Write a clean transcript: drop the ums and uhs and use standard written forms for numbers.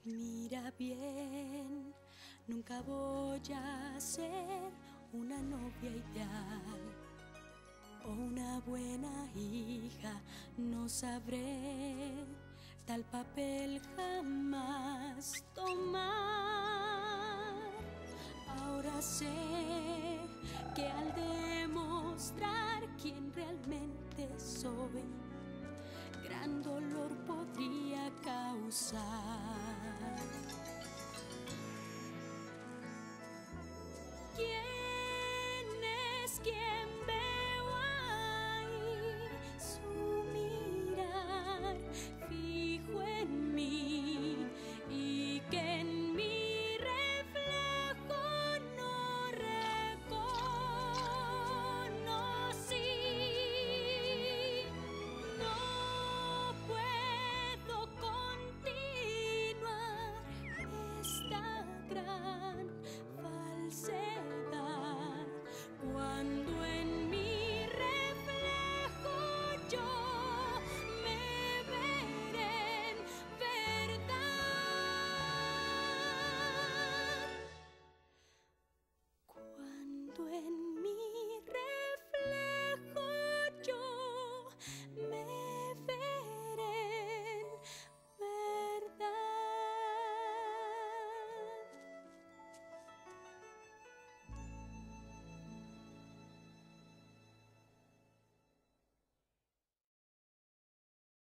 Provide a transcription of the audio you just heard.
Mira bien, nunca voy a ser una novia ideal o una buena hija, no sabré tal papel jamás tomar. Ahora sé que al demostrar quién realmente soy, gran dolor podría causar.